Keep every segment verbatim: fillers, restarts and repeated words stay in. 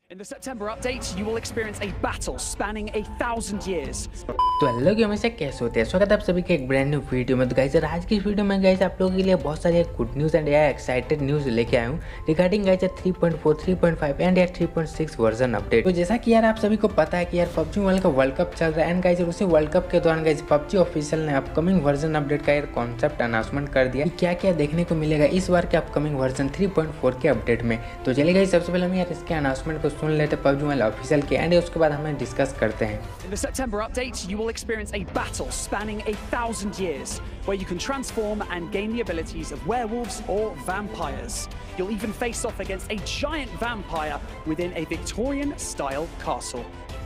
In the September update, you will experience a battle spanning a thousand years. तो hello कि हमेशा कैसे होते हैं स्वागत है आप सभी के एक ब्रांड न्यू वीडियो में। तो गाइस यार आज की इस वीडियो में गाइस आप लोगों के लिए बहुत सारे गुड न्यूज़ एंड यार एक्साइटेड न्यूज़ लेके आया हूँ रिगार्डिंग गाइस यार three point four, three point five and यार three point six version update. तो जैसा कि यार आप सभी को पता है कि यार पबजी मोबाइल का वर्ल्ड कप चल रहा है एंड गाइस उसी वर्ल्ड कप के दौरान गाइस पबजी ऑफिशियल ने अपकमिंग वर्जन अपडेट का यार कॉन्सेप्ट अनाउंसमेंट कर दिया कि क्या क्या देखने को मिलेगा इस बार के upcoming version three point four के अपडेट में। तो चलिए गाइस सबसे पहले हम यार इसके अनाउंसमेंट को सुन लेते हैं पबजी मोबाइल ऑफिशियल के एंड उसके बाद हमें डिस्कस करते हैं। In the September update, you will experience a battle spanning a thousand years, where you can transform and gain the abilities of werewolves or vampires. You'll even face off against a giant vampire within a Victorian-style castle.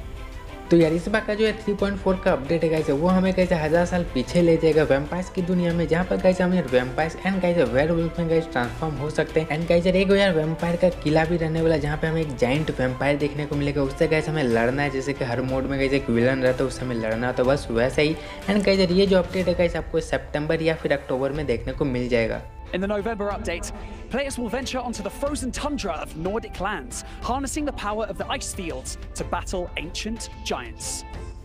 तो यार इस बार का जो है three point four का update है guys वो हमें कैसे हजार साल पीछे ले जाएगा वैम्पायर्स की दुनिया में, जहाँ पर गाइस हम यार वैम्पायर्स एंड गाइस वेयरवुल्फ में गाइस ट्रांसफॉर्म हो सकते हैं। एंड गाइस एक यार वैम्पायर का किला भी रहने वाला जहाँ पे हमें एक जाइंट वैम्पायर देखने को मिलेगा। उससे गाइस हमें लड़ना है, जैसे कि हर मोड में गाइस एक विलन रहता है उससे हमें लड़ना, तो बस वैसा ही। एंड गाइस ये जो अपडेट है गाइस आपको सितंबर या फिर अक्टूबर में देखने को मिल जाएगा। In the November update, players will venture onto the frozen tundra of Nordic lands, harnessing the power of the ice fields to battle ancient giants.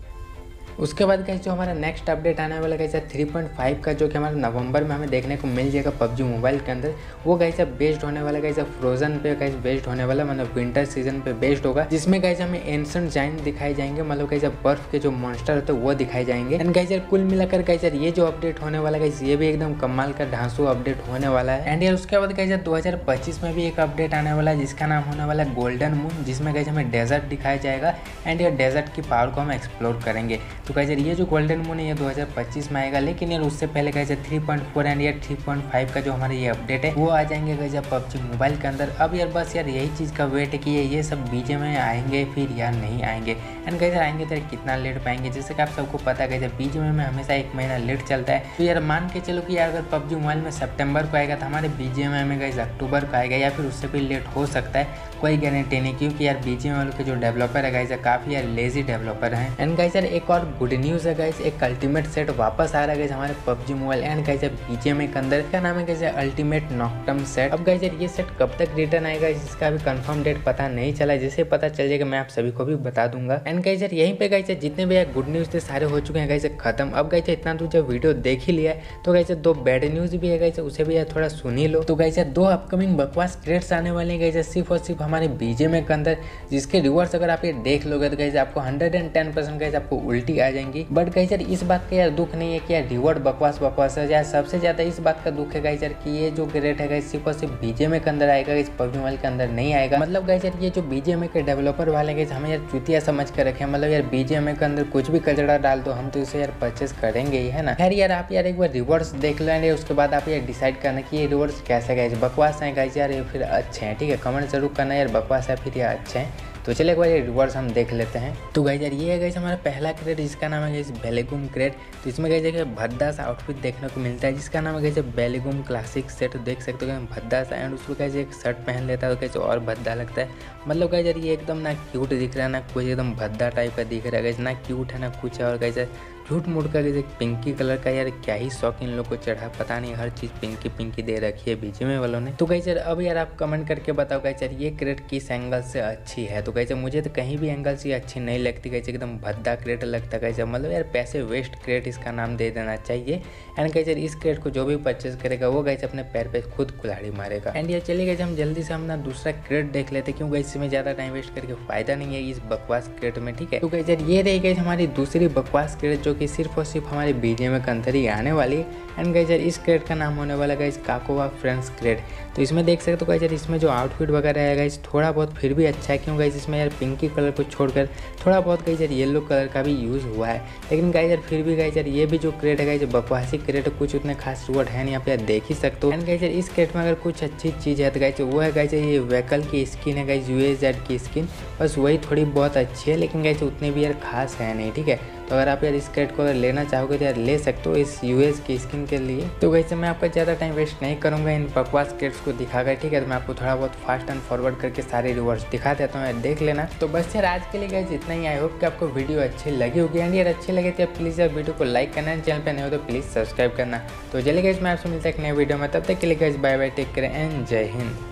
उसके बाद गाइस जो हमारा नेक्स्ट अपडेट आने वाला गाइस थ्री पॉइंट फाइव का जो कि हमारे नवंबर में हमें देखने को मिल जाएगा पबजी मोबाइल के अंदर, वो गाइस बेस्ड होने वाला गाइस फ्रोजन पे गाइस बेस्ड होने वाला, मतलब विंटर सीजन पे बेस्ड होगा, जिसमें गाइस हमें एंशिएंट जायंट दिखाई जाएंगे, मतलब गाइस बर्फ के जो मॉन्स्टर होते हैं वो दिखाई जाएंगे। एंड गाइस यार कुल मिलाकर गाइस यार ये जो अपडेट होने वाला गाइस ये भी एकदम कमाल का ढांसू अपडेट होने वाला है। एंड यार उसके बाद गाइस दो हजार पच्चीस में भी एक अपडेट आने वाला है जिसका नाम होने वाला है गोल्डन मून, जिसमें गाइस हमें डेजर्ट दिखाया जाएगा एंड यार डेजर्ट की पावर को हम एक्सप्लोर करेंगे। तो गाइस यार ये जो गोल्डन मून है ये दो हजार पच्चीस में आएगा, लेकिन यार उससे पहले guys three point four and यार थ्री पॉइंट फाइव का जो हमारा ये अपडेट है वो आ जाएंगे गाइस पबजी मोबाइल के अंदर। अब यार बस यार यही चीज़ का वेट है कि ये ये सब बीजे में आएंगे फिर यार नहीं आएंगे। एंड गाइस आएंगे तो कितना लेट पाएंगे, जैसे कि आप सबको पता है गाइस बीजे में हमेशा एक महीना लेट चलता है। तो यार मान के चलो कि यार अगर पबजी मोबाइल में सितंबर को आएगा तो हमारे बीजीएमआई में गाइस अक्टूबर को आएगा या फिर उससे भी लेट हो सकता है, कोई गारंटी नहीं, क्योंकि यार बीजीएमआई वालों के जो डेवलपर है गाइस काफ़ी यार लेजी डेवलपर हैं। एंड गाइस यार एक और गुड न्यूज़ है गाइस, एक अल्टीमेट सेट वापस आ रहा है गाइस हमारे PUBG mobile and guys BGMI के अंदर, का नाम है गाइस अल्टीमेट नॉकटम सेट। अब गाइस यार ये सेट कब तक रिटर्न आएगा इसका भी कंफर्म डेट पता नहीं चला, जैसे पता चल जाएगा मैं आप सभी को भी बता दूंगा। एंड गाइस यार यहीं पे गाइस जितने भी यार गुड न्यूज़ थे सारे हो चुके हैं गाइस खत्म। अब गाइस इतना तो जब वीडियो देख ही लिया है तो गाइस दो बैड न्यूज़ भी है गाइस, उसे भी यार थोड़ा सुन ही लो। तो गाइस यार दो अपकमिंग बकवास क्रेड्स आने वाले हैं गाइस सिर्फ और सिर्फ हमारे बीजीएमआई के अंदर, जिसके रिवॉर्ड्स अगर आप ये देख लोगे तो गाइस आपको hundred and ten percent guys आपको उल्टी आ जाएंगी। बट गाइस यार इस बात का यार दुख नहीं है कि यार रिवॉर्ड बकवास बकवास है, यार सबसे ज्यादा इस बात का दुख है गाइस यार कि ये जो क्रेड है गाइस सिर्फ और सिर्फ बीजीएमआई के अंदर आएगा, इस पबजी मोबाइल के अंदर नहीं आएगा। मतलब गाइस यार ये जो बीजीएमआई के डेवलपर वाले गाइस हमें यार चुतिया समझ कर रखे, मतलब यार बीजीएमआई के अंदर कुछ भी कचड़ा डाल दो हम तो इसे यार परचेस करेंगे ही, है ना। खैर यार आप यार एक बार रिवॉर्ड्स देख लेंगे उसके बाद आप यार डिसाइड करना कि ये रिवॉर्ड्स कैसे गाइस बकवास हैं गाइस यार फिर अच्छे हैं, ठीक है। कमेंट जरूर करना यार बकवास है फिर यार अच्छे हैं। तो चलिए एक बार ये रिवॉर्ड्स हम देख लेते हैं। तो गाइस यार ये है गाइस हमारा पहला क्रेड जिसका नाम है गाइस बेलेगुम क्रेड। तो इसमें गाइस देखिए भद्दा सा आउटफिट देखने को मिलता है जिसका नाम है गाइस बेलेगुम क्लासिक सेट, देख सकते हो भद्दा सा, एंड उसको गाइस एक शर्ट पहन लेता है तो गाइस और भद्दा लगता है। मतलब गाइस यार ये एकदम ना क्यूट दिख रहा है ना कुछ, एकदम भद्दा टाइप का दिख रहा है गाइस, ना क्यूट है ना कुछ है। और गाइस झूठ मूठ का एक पिंकी कलर का यार क्या ही शौक इन लोग को चढ़ा, पता नहीं हर चीज़ पिंकी पिंकी दे रखी है बीजीएमआई वालों ने। तो गाइस यार अब यार आप कमेंट करके बताओ गाइस यार ये क्रेड किस एंगल से अच्छी है। तो गाइस मुझे तो कहीं भी एंगल से अच्छी नहीं लगती गाइस, एकदम भद्दा क्रेड लगता है गाइस, मतलब यार पैसे वेस्ट क्रेड इसका नाम दे देना चाहिए। एंड गाइस यार इस क्रेड को जो भी परचेज करेगा वो गाइस अपने पैर पे खुद कुल्हाड़ी मारेगा। एंड यार चलिए गाइस हम जल्दी से अपना दूसरा क्रेड देख लेते क्यों गाइस इसमें ज़्यादा टाइम वेस्ट करके फायदा नहीं है इस बकवास क्रेड में, ठीक है। तो गाइस यार ये रही गाइस हमारी दूसरी बकवास क्रेड जो कि सिर्फ और सिर्फ हमारे बीजीएमआई के अंदर ही आने वाली है। एंड गाइस यार इस क्रेड का नाम होने वाला गाइस काकोवा फ्रेंड्स क्रेड। तो इसमें देख सकते हो गाइस यार इसमें जो आउटफिट वगैरह है गाइस थोड़ा बहुत फिर भी अच्छा है, क्यों गाइस इसमें यार पिंकी कलर को छोड़कर थोड़ा बहुत गाइस यार येलो कलर का भी यूज़ हुआ है। लेकिन गाइस यार फिर भी गाइस यार ये भी जो क्रेड है गाइस बकवासी क्रेड है, कुछ उतने खास रिवॉर्ड है नहीं, यहाँ पे यार देख ही सकते हो। एंड गाइस यार इस क्रेड में अगर कुछ अच्छी चीज़ है तो गाइस वो है गाइस ये व्हीकल की स्किन है गाइस, यूएजेड की स्किन, बस वही थोड़ी बहुत अच्छी है, लेकिन गाइस उतने भी यार खास है नहीं, ठीक है। तो अगर आप यार इस क्रेड को अगर लेना चाहोगे तो यार ले सकते हो इस यूएस की स्किन के लिए। तो वैसे मैं आपका ज़्यादा टाइम वेस्ट नहीं करूँगा इन बकवास क्रेड्स को दिखाकर, ठीक है। तो मैं आपको थोड़ा बहुत फास्ट एंड फॉरवर्ड करके सारे रिवॉर्ड्स दिखा देता हूँ यार देख लेना। तो बस यार आज के लिए गाइस इतना ही, आई होप कि आपको वीडियो अच्छी लगी होगी। एंड यार अच्छी लगे तो प्लीज़ यार वीडियो को लाइक करना, चैनल पर नहीं हो तो प्लीज़ सब्सक्राइब करना। तो चलिए गाइस मैं आपसे मिलता है एक नए वीडियो में, तब तक के लिए guys bye bye, take care and जय हिंद।